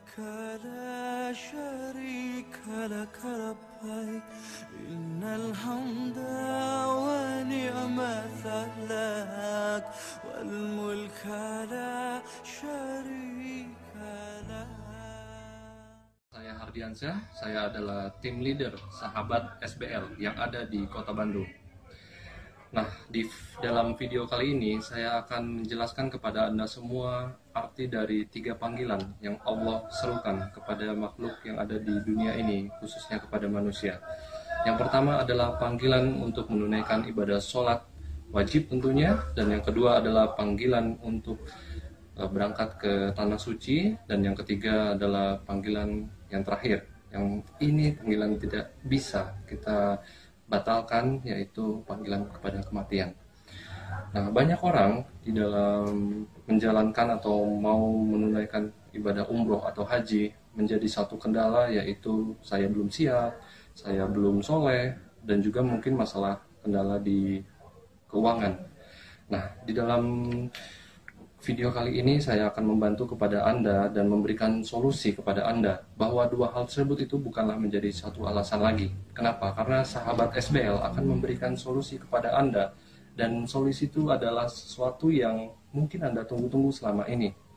لبيك لا شريك لك لبيك إن الحمد ونعمة لك والملك لا شريك لك. Saya Hardiansyah, saya adalah tim leader sahabat SBL yang ada di Kota Bandung. Nah, di dalam video kali ini saya akan menjelaskan kepada Anda semua arti dari 3 panggilan yang Allah serukan kepada makhluk yang ada di dunia ini, khususnya kepada manusia. Yang pertama adalah panggilan untuk menunaikan ibadah sholat wajib tentunya, dan yang kedua adalah panggilan untuk berangkat ke tanah suci, dan yang ketiga adalah panggilan yang terakhir, yang ini panggilan tidak bisa kita batalkan, yaitu panggilan kepada kematian. Nah, banyak orang di dalam menjalankan atau mau menunaikan ibadah umroh atau haji menjadi satu kendala, yaitu saya belum siap, saya belum soleh, dan juga mungkin masalah kendala di keuangan. Nah, di dalam video kali ini saya akan membantu kepada Anda dan memberikan solusi kepada Anda bahwa 2 hal tersebut itu bukanlah menjadi satu alasan lagi. Kenapa? Karena sahabat SBL akan memberikan solusi kepada Anda, dan solusi itu adalah sesuatu yang mungkin Anda tunggu-tunggu selama ini.